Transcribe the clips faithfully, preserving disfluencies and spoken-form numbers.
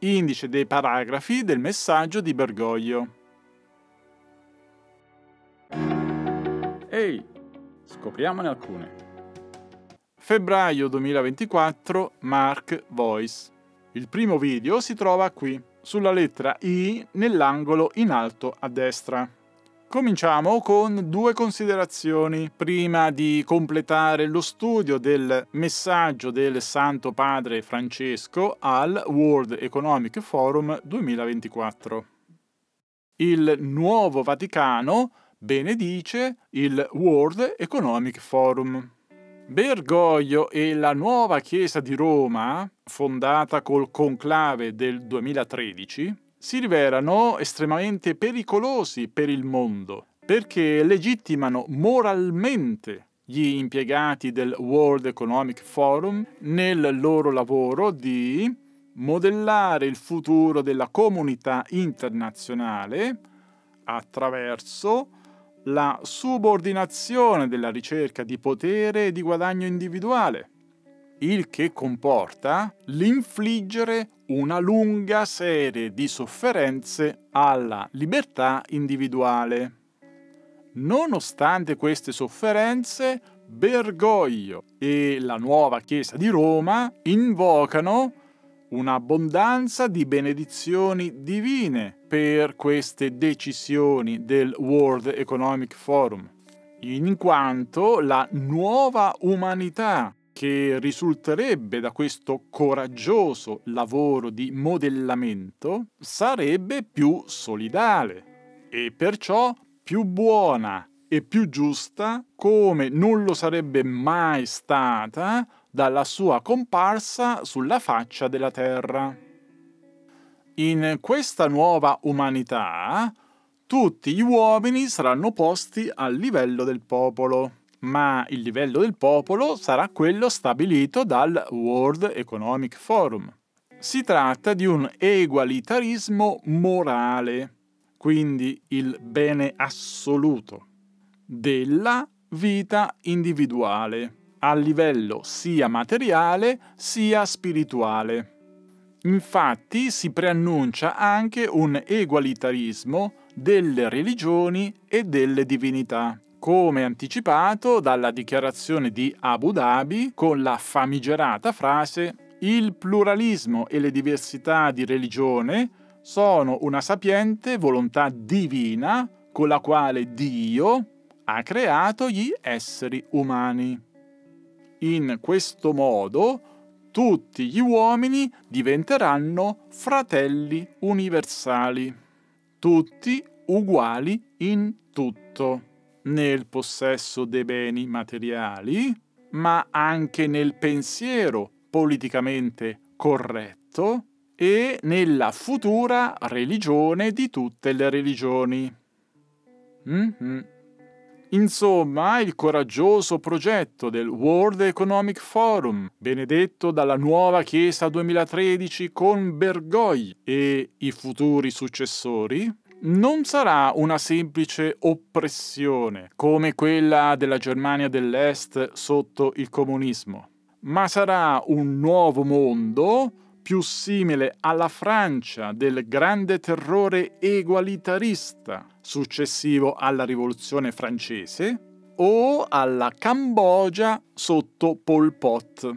Indice dei paragrafi del messaggio di Bergoglio. Ehi, scopriamone alcune. Febbraio duemilaventiquattro, Mark Voice. Il primo video si trova qui, sulla lettera I nell'angolo in alto a destra. Cominciamo con due considerazioni prima di completare lo studio del messaggio del Santo Padre Francesco al World Economic Forum duemilaventiquattro. Il nuovo Vaticano benedice il World Economic Forum. Bergoglio e la nuova Chiesa di Roma, fondata col conclave del duemilatredici, si rivelano estremamente pericolosi per il mondo, perché legittimano moralmente gli impiegati del World Economic Forum nel loro lavoro di modellare il futuro della comunità internazionale attraverso la subordinazione della ricerca di potere e di guadagno individuale, il che comporta l'infliggere una lunga serie di sofferenze alla libertà individuale. Nonostante queste sofferenze, Bergoglio e la nuova Chiesa di Roma invocano un'abbondanza di benedizioni divine per queste decisioni del World Economic Forum, in quanto la nuova umanità che risulterebbe da questo coraggioso lavoro di modellamento sarebbe più solidale e perciò più buona e più giusta, come non lo sarebbe mai stata dalla sua comparsa sulla faccia della terra. In questa nuova umanità tutti gli uomini saranno posti al livello del popolo, ma il livello del popolo sarà quello stabilito dal World Economic Forum. Si tratta di un egualitarismo morale, quindi il bene assoluto della vita individuale, a livello sia materiale sia spirituale. Infatti si preannuncia anche un egualitarismo delle religioni e delle divinità, come anticipato dalla dichiarazione di Abu Dhabi con la famigerata frase «Il pluralismo e le diversità di religione sono una sapiente volontà divina con la quale Dio ha creato gli esseri umani». In questo modo tutti gli uomini diventeranno fratelli universali, tutti uguali in tutto, nel possesso dei beni materiali, ma anche nel pensiero politicamente corretto e nella futura religione di tutte le religioni. Mm-hmm. Insomma, il coraggioso progetto del World Economic Forum, benedetto dalla nuova Chiesa duemilatredici con Bergoglio e i futuri successori, non sarà una semplice oppressione come quella della Germania dell'Est sotto il comunismo, ma sarà un nuovo mondo più simile alla Francia del grande terrore egualitarista successivo alla Rivoluzione francese o alla Cambogia sotto Pol Pot.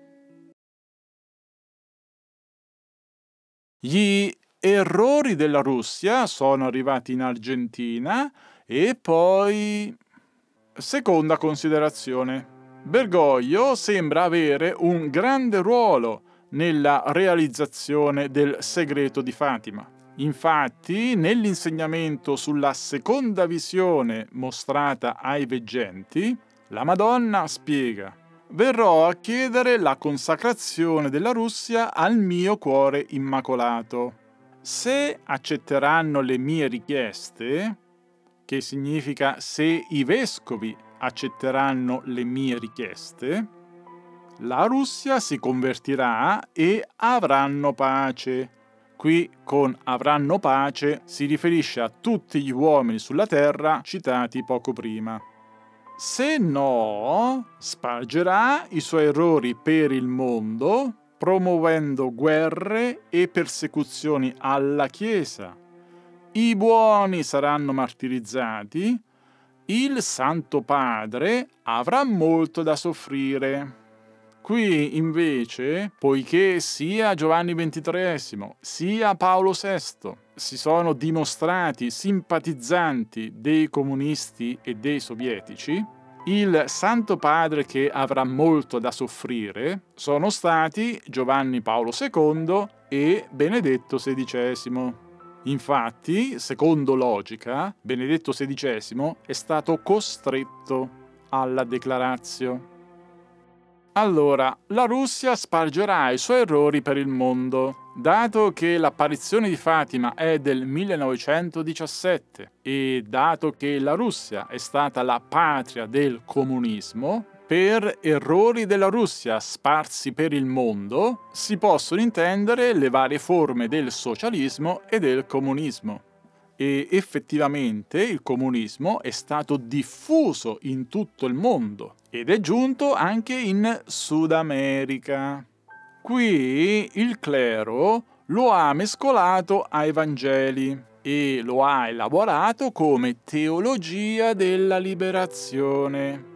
Gli errori della Russia sono arrivati in Argentina e poi... Seconda considerazione. Bergoglio sembra avere un grande ruolo nella realizzazione del segreto di Fatima. Infatti, nell'insegnamento sulla seconda visione mostrata ai veggenti, la Madonna spiega: «Verrò a chiedere la consacrazione della Russia al mio cuore immacolato. Se accetteranno le mie richieste», che significa se i vescovi accetteranno le mie richieste, la Russia si convertirà e avranno pace. Qui con avranno pace si riferisce a tutti gli uomini sulla terra citati poco prima. Se no, spargerà i suoi errori per il mondo, promuovendo guerre e persecuzioni alla Chiesa. I buoni saranno martirizzati. Il Santo Padre avrà molto da soffrire. Qui invece, poiché sia Giovanni ventitreesimo sia Paolo sesto si sono dimostrati simpatizzanti dei comunisti e dei sovietici, il Santo Padre che avrà molto da soffrire sono stati Giovanni Paolo secondo e Benedetto sedicesimo. Infatti, secondo logica, Benedetto sedicesimo è stato costretto alla declaratio. Allora, la Russia spargerà i suoi errori per il mondo. Dato che l'apparizione di Fatima è del millenovecentodiciassette e dato che la Russia è stata la patria del comunismo, per errori della Russia sparsi per il mondo si possono intendere le varie forme del socialismo e del comunismo. E effettivamente il comunismo è stato diffuso in tutto il mondo ed è giunto anche in Sud America. Qui il clero lo ha mescolato ai Vangeli e lo ha elaborato come teologia della liberazione.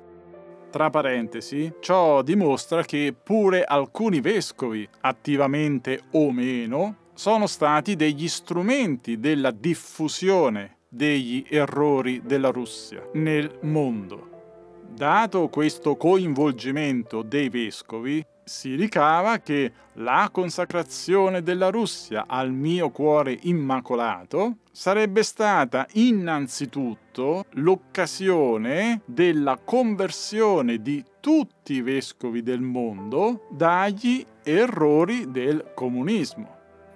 Tra parentesi, ciò dimostra che pure alcuni vescovi, attivamente o meno, sono stati degli strumenti della diffusione degli errori della Russia nel mondo. Dato questo coinvolgimento dei vescovi, si ricava che la consacrazione della Russia al mio cuore immacolato sarebbe stata innanzitutto l'occasione della conversione di tutti i vescovi del mondo dagli errori del comunismo.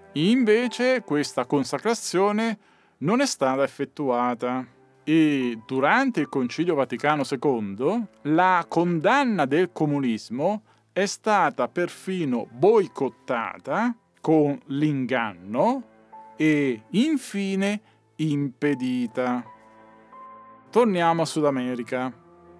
Invece questa consacrazione non è stata effettuata e durante il Concilio Vaticano secondo la condanna del comunismo è stata perfino boicottata con l'inganno e infine impedita. Torniamo a Sud America.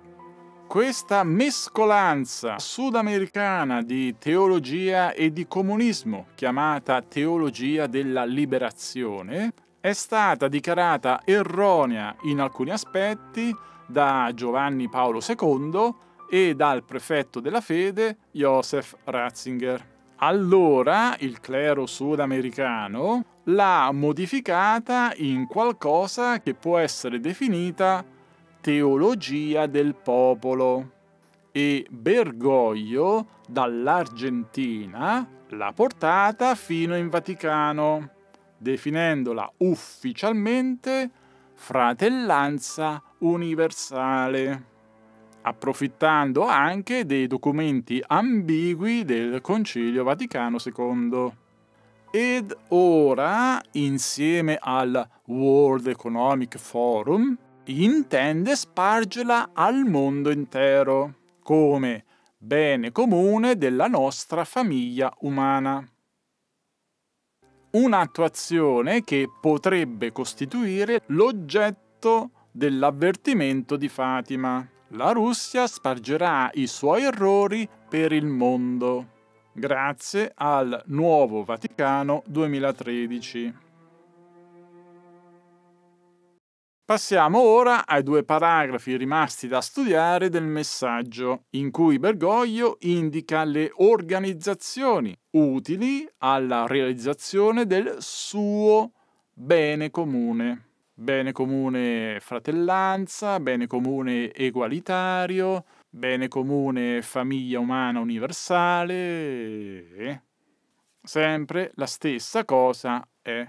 Questa mescolanza sudamericana di teologia e di comunismo, chiamata teologia della liberazione, è stata dichiarata erronea in alcuni aspetti da Giovanni Paolo secondo e dal prefetto della fede Joseph Ratzinger. Allora il clero sudamericano l'ha modificata in qualcosa che può essere definita teologia del popolo e Bergoglio dall'Argentina l'ha portata fino in Vaticano, definendola ufficialmente fratellanza universale, approfittando anche dei documenti ambigui del Concilio Vaticano secondo. Ed ora, insieme al World Economic Forum, intende spargerla al mondo intero, come bene comune della nostra famiglia umana. Un'attuazione che potrebbe costituire l'oggetto dell'avvertimento di Fatima. La Russia spargerà i suoi errori per il mondo, grazie al nuovo Vaticano duemilatredici. Passiamo ora ai due paragrafi rimasti da studiare del messaggio, in cui Bergoglio indica le organizzazioni utili alla realizzazione del suo bene comune. Bene comune fratellanza, bene comune egualitario, bene comune famiglia umana universale. Sempre la stessa cosa è.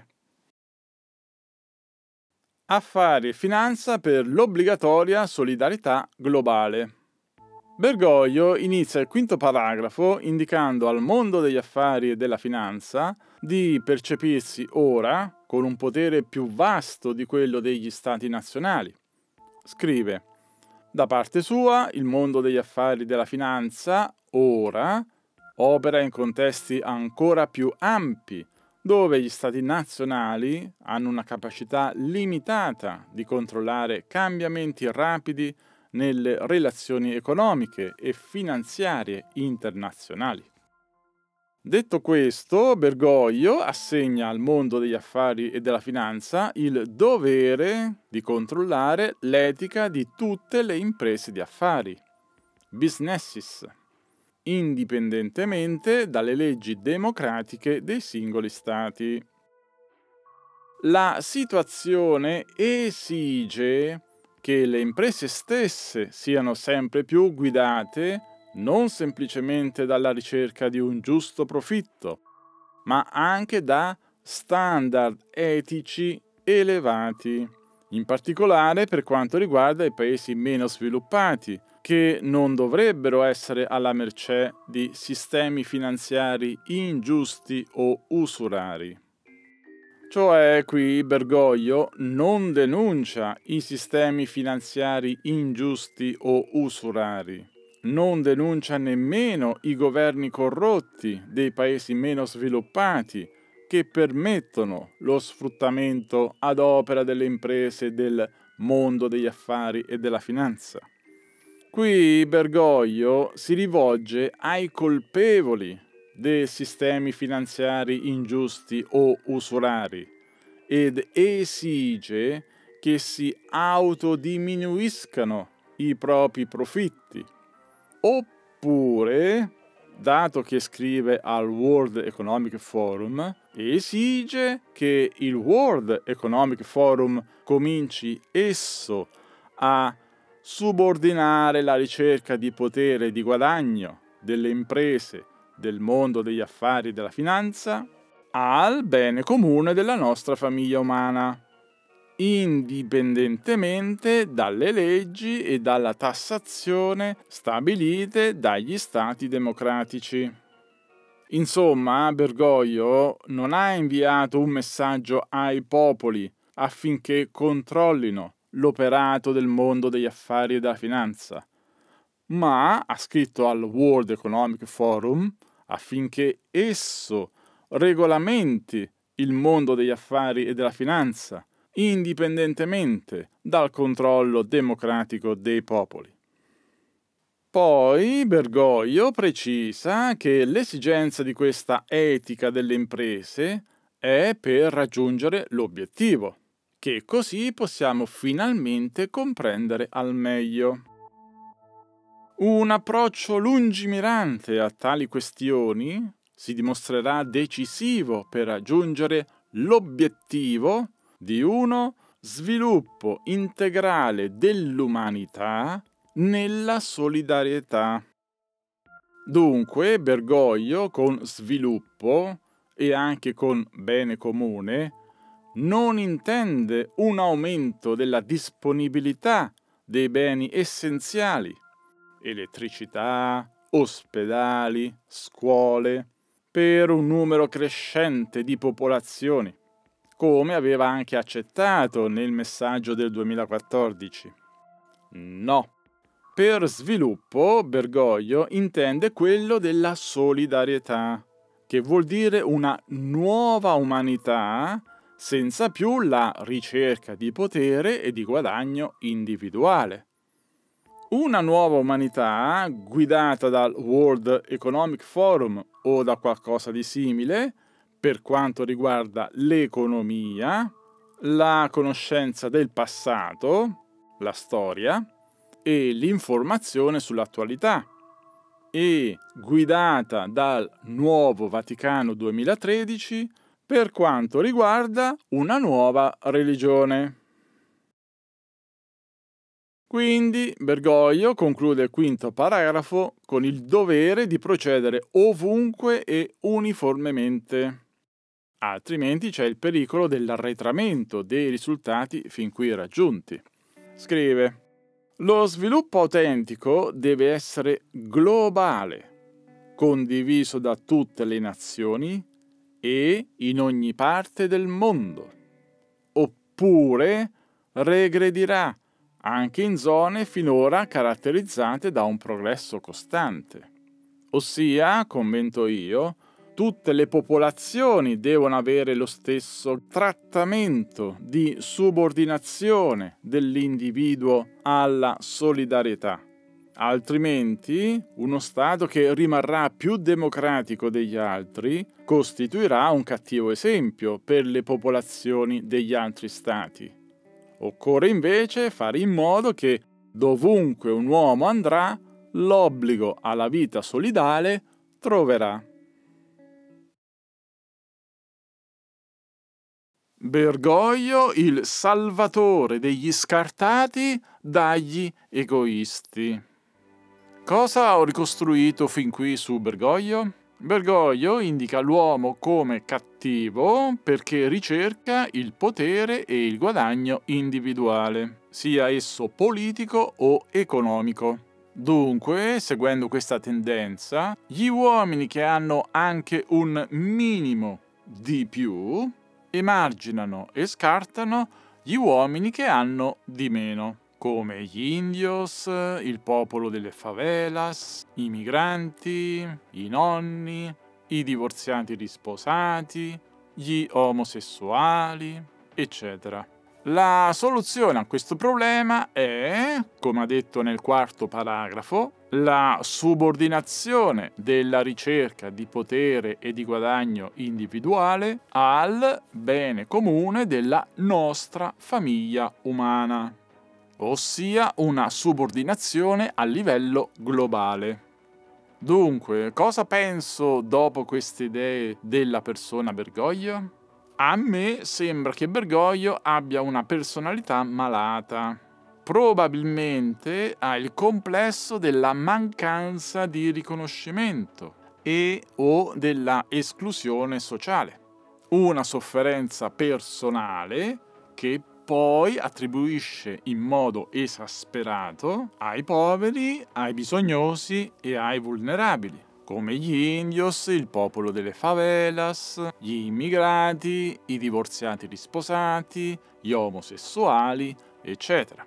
Affari e finanza per l'obbligatoria solidarietà globale. Bergoglio inizia il quinto paragrafo indicando al mondo degli affari e della finanza di percepirsi ora con un potere più vasto di quello degli stati nazionali. Scrive: da parte sua, il mondo degli affari e della finanza ora opera in contesti ancora più ampi, dove gli stati nazionali hanno una capacità limitata di controllare cambiamenti rapidi nelle relazioni economiche e finanziarie internazionali. Detto questo, Bergoglio assegna al mondo degli affari e della finanza il dovere di controllare l'etica di tutte le imprese di affari, businesses, indipendentemente dalle leggi democratiche dei singoli stati. La situazione esige che le imprese stesse siano sempre più guidate non semplicemente dalla ricerca di un giusto profitto, ma anche da standard etici elevati, in particolare per quanto riguarda i paesi meno sviluppati, che non dovrebbero essere alla mercé di sistemi finanziari ingiusti o usurari. Cioè, qui Bergoglio non denuncia i sistemi finanziari ingiusti o usurari, non denuncia nemmeno i governi corrotti dei paesi meno sviluppati che permettono lo sfruttamento ad opera delle imprese del mondo degli affari e della finanza. Qui Bergoglio si rivolge ai colpevoli dei sistemi finanziari ingiusti o usurari ed esige che si autodiminuiscano i propri profitti. Oppure, dato che scrive al World Economic Forum, esige che il World Economic Forum cominci esso a subordinare la ricerca di potere e di guadagno delle imprese del mondo degli affari e della finanza al bene comune della nostra famiglia umana, indipendentemente dalle leggi e dalla tassazione stabilite dagli stati democratici. Insomma, Bergoglio non ha inviato un messaggio ai popoli affinché controllino l'operato del mondo degli affari e della finanza, ma ha scritto al World Economic Forum affinché esso regolamenti il mondo degli affari e della finanza, indipendentemente dal controllo democratico dei popoli. Poi Bergoglio precisa che l'esigenza di questa etica delle imprese è per raggiungere l'obiettivo, che così possiamo finalmente comprendere al meglio. Un approccio lungimirante a tali questioni si dimostrerà decisivo per raggiungere l'obiettivo di uno sviluppo integrale dell'umanità nella solidarietà. Dunque, Bergoglio con sviluppo e anche con bene comune non intende un aumento della disponibilità dei beni essenziali, elettricità, ospedali, scuole, per un numero crescente di popolazioni, come aveva anche accettato nel messaggio del duemilaquattordici. No. Per sviluppo, Bergoglio intende quello della solidarietà, che vuol dire una nuova umanità senza più la ricerca di potere e di guadagno individuale. Una nuova umanità guidata dal World Economic Forum o da qualcosa di simile per quanto riguarda l'economia, la conoscenza del passato, la storia e l'informazione sull'attualità, e guidata dal nuovo Vaticano duemilatredici per quanto riguarda una nuova religione. Quindi Bergoglio conclude il quinto paragrafo con il dovere di procedere ovunque e uniformemente, altrimenti c'è il pericolo dell'arretramento dei risultati fin qui raggiunti. Scrive: lo sviluppo autentico deve essere globale, condiviso da tutte le nazioni e in ogni parte del mondo, oppure regredirà anche in zone finora caratterizzate da un progresso costante. Ossia, commento io, tutte le popolazioni devono avere lo stesso trattamento di subordinazione dell'individuo alla solidarietà. Altrimenti, uno Stato che rimarrà più democratico degli altri costituirà un cattivo esempio per le popolazioni degli altri Stati. Occorre invece fare in modo che dovunque un uomo andrà, l'obbligo alla vita solidale troverà. Bergoglio, il salvatore degli scartati dagli egoisti. Cosa ho ricostruito fin qui su Bergoglio? Bergoglio indica l'uomo come cattivo perché ricerca il potere e il guadagno individuale, sia esso politico o economico. Dunque, seguendo questa tendenza, gli uomini che hanno anche un minimo di più emarginano e scartano gli uomini che hanno di meno, come gli indios, il popolo delle favelas, i migranti, i nonni, i divorziati risposati, gli omosessuali, eccetera. La soluzione a questo problema è, come ha detto nel quarto paragrafo, la subordinazione della ricerca di potere e di guadagno individuale al bene comune della nostra famiglia umana, ossia una subordinazione a livello globale. Dunque, cosa penso dopo queste idee della persona Bergoglio? A me sembra che Bergoglio abbia una personalità malata. Probabilmente ha il complesso della mancanza di riconoscimento e o della esclusione sociale. Una sofferenza personale che poi attribuisce in modo esasperato ai poveri, ai bisognosi e ai vulnerabili, come gli indios, il popolo delle favelas, gli immigrati, i divorziati risposati, gli omosessuali, eccetera.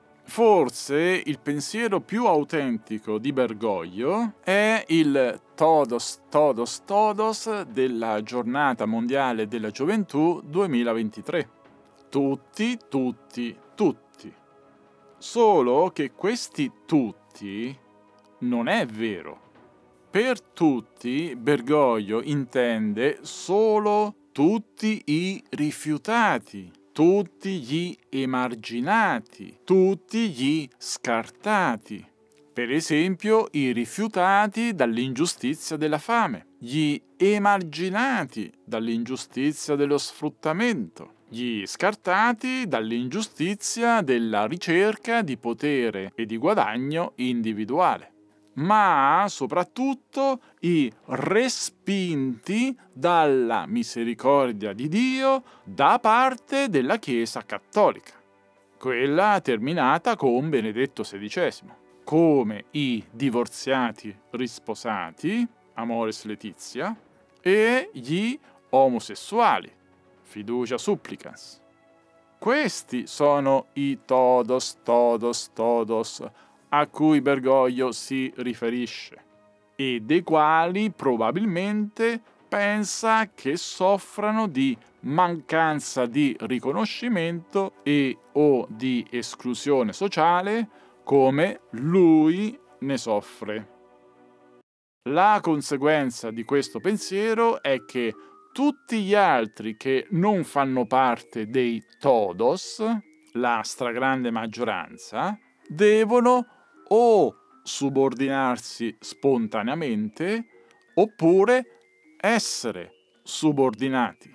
Forse il pensiero più autentico di Bergoglio è il Todos, Todos, Todos della Giornata Mondiale della Gioventù duemilaventitré. Tutti, tutti, tutti. Solo che questi tutti non è vero. Per tutti, Bergoglio intende solo tutti i rifiutati, tutti gli emarginati, tutti gli scartati. Per esempio, i rifiutati dall'ingiustizia della fame, gli emarginati dall'ingiustizia dello sfruttamento, gli scartati dall'ingiustizia della ricerca di potere e di guadagno individuale, ma soprattutto i respinti dalla misericordia di Dio da parte della Chiesa cattolica, quella terminata con Benedetto sedicesimo, come i divorziati risposati, Amoris Laetitia, e gli omosessuali, Fiducia Supplicans. Questi sono i todos, todos, todos a cui Bergoglio si riferisce e dei quali probabilmente pensa che soffrano di mancanza di riconoscimento e o di esclusione sociale come lui ne soffre. La conseguenza di questo pensiero è che tutti gli altri che non fanno parte dei todos, la stragrande maggioranza, devono o subordinarsi spontaneamente oppure essere subordinati.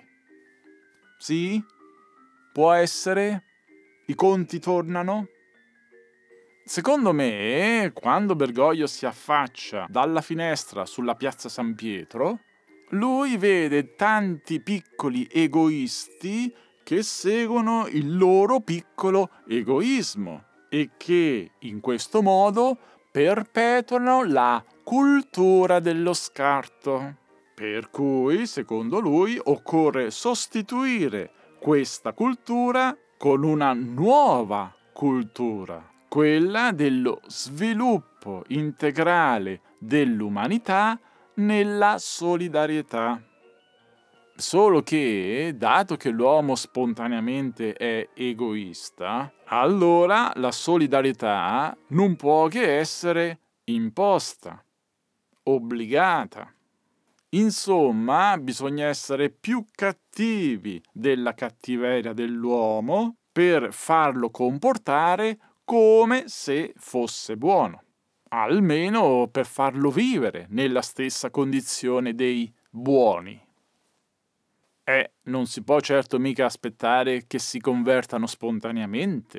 Sì? Può essere? I conti tornano? Secondo me, quando Bergoglio si affaccia dalla finestra sulla piazza San Pietro, lui vede tanti piccoli egoisti che seguono il loro piccolo egoismo e che in questo modo perpetuano la cultura dello scarto. Per cui, secondo lui, occorre sostituire questa cultura con una nuova cultura, quella dello sviluppo integrale dell'umanità nella solidarietà. Solo che, dato che l'uomo spontaneamente è egoista, allora la solidarietà non può che essere imposta, obbligata. Insomma, bisogna essere più cattivi della cattiveria dell'uomo per farlo comportare come se fosse buono, almeno per farlo vivere nella stessa condizione dei buoni. Eh, non si può certo mica aspettare che si convertano spontaneamente.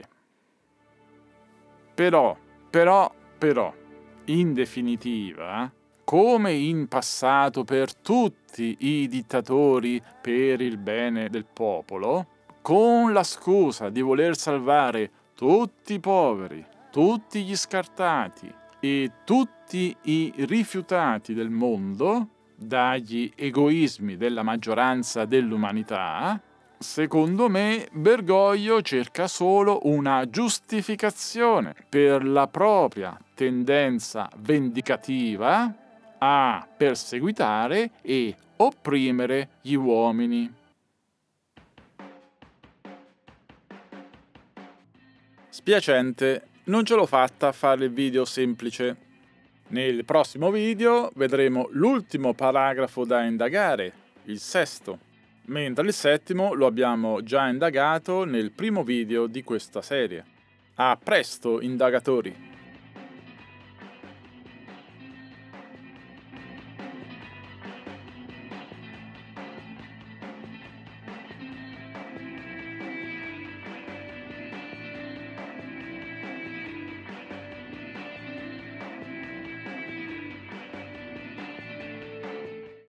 Però, però, però, in definitiva, come in passato per tutti i dittatori per il bene del popolo, con la scusa di voler salvare tutti i poveri, tutti gli scartati e tutti i rifiutati del mondo, dagli egoismi della maggioranza dell'umanità, secondo me Bergoglio cerca solo una giustificazione per la propria tendenza vendicativa a perseguitare e opprimere gli uomini. Spiacente, non ce l'ho fatta a fare il video semplice. Nel prossimo video vedremo l'ultimo paragrafo da indagare, il sesto, mentre il settimo lo abbiamo già indagato nel primo video di questa serie. A presto, indagatori!